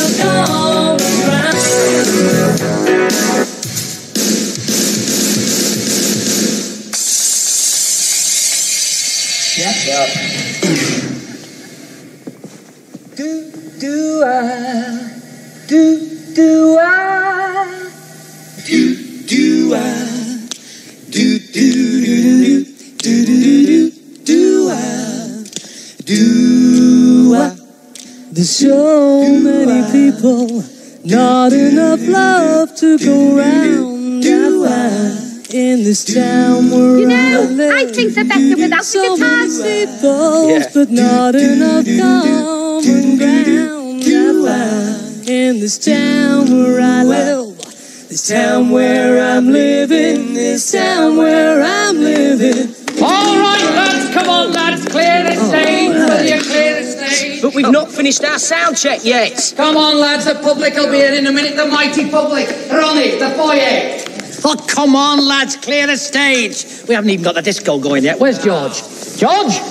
come around. Yep. Do I? Do I? Do I? There's so many people, not enough love to go round. In this town where I live, I think they're better without so the guitars. many people, but not enough common ground. In this town where I live, this town where I'm living, this town where I'm living. All right, lads, come on, lads, clear the stage. Will you clear the stage? But we've not finished our sound check yet. Come on, lads, the public will be here in a minute. The mighty public. Ronnie, the foyer. Oh, come on, lads, clear the stage. We haven't even got the disco going yet. Where's George? George?